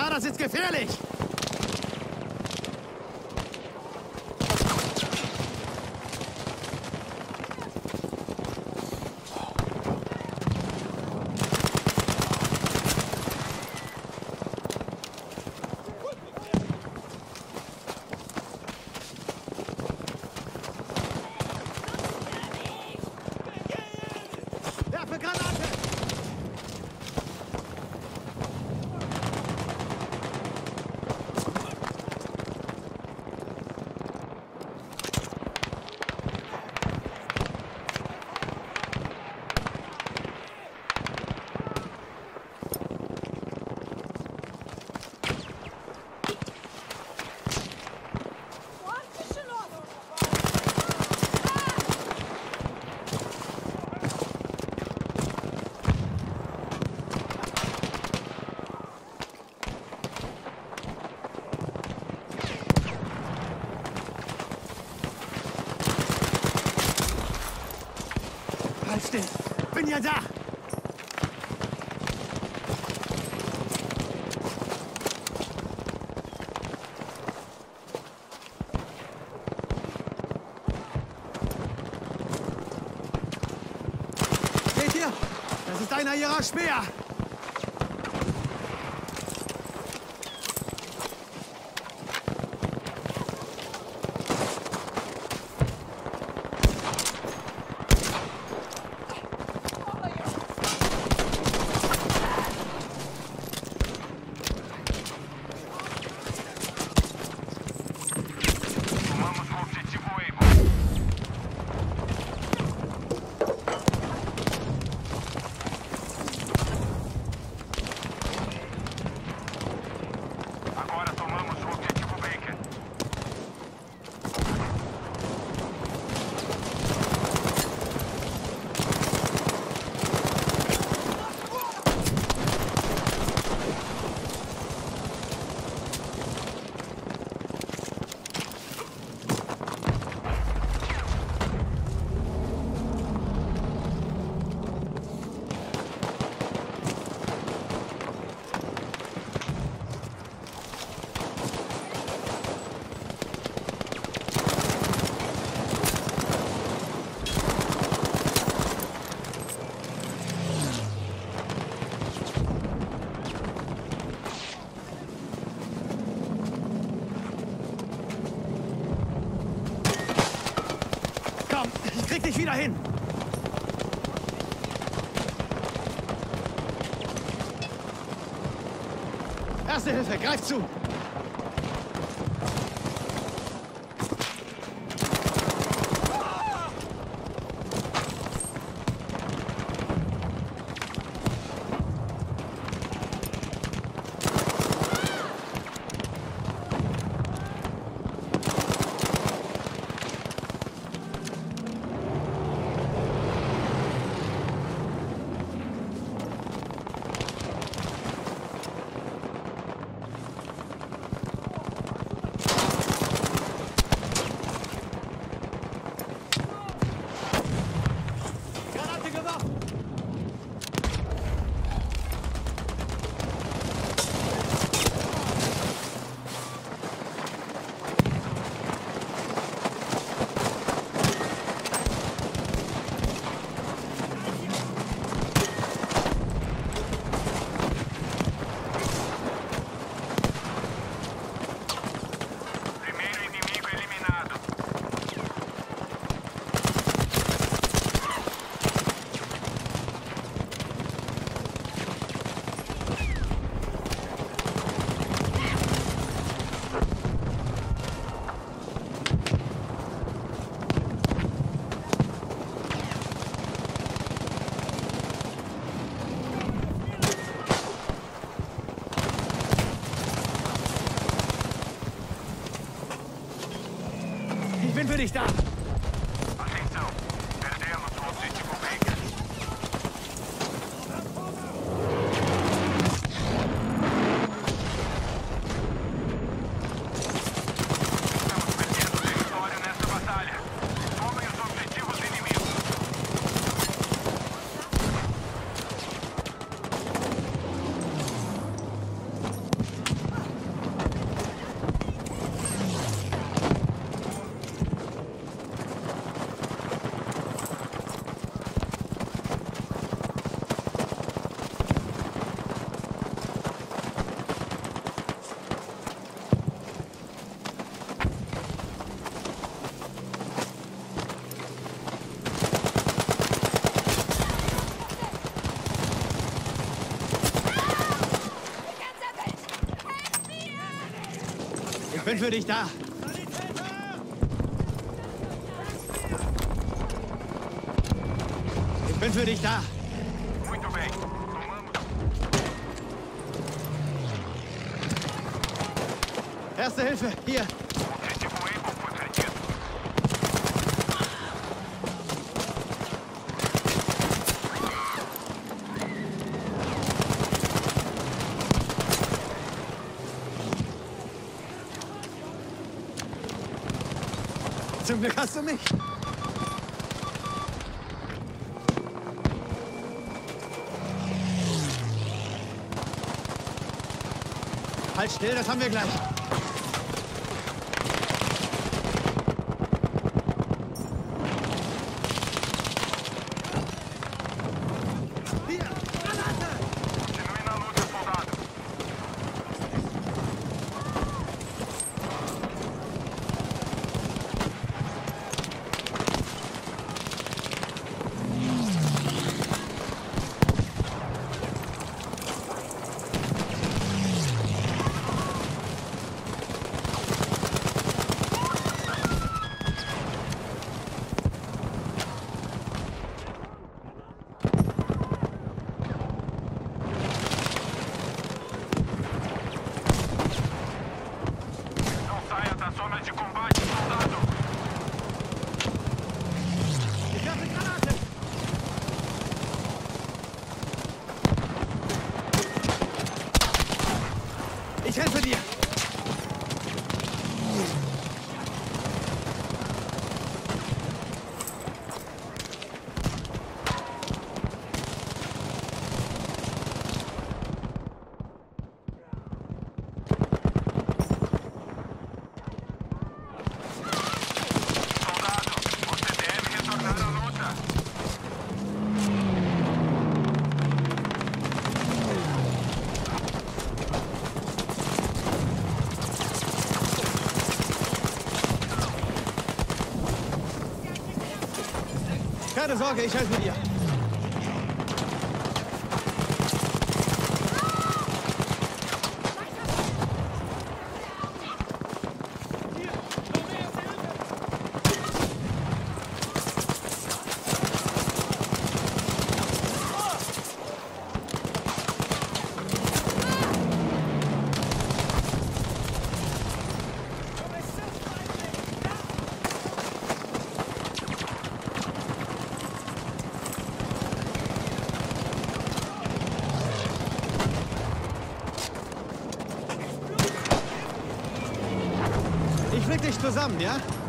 das ist gefährlich! Werfe Granate! Halt still! Bin ja da! Seht ihr? Das ist einer ihrer Speer! Krieg dich wieder hin! Erste Hilfe, greif zu! Ich bin für dich da. Atenção, perdemos o objetivo Baker. Estamos perdendo território nessa batalha. Tomem os objetivos inimigos. Ich bin für dich da. Ich bin für dich da. Muito bem. Tomamos. Erste Hilfe, hier. Objetivo Able foi perdido. Zum Glück hast du mich. Halt still, das haben wir gleich. Hier, Granate! Continue na luta, soldado. Não saia da zona de combate, soldado. Ich werfe Granate! Ich helfe dir! Soldado, você deve retornar à luta. Keine Sorge, ich helfe dir. Ich flick dich zusammen, ja?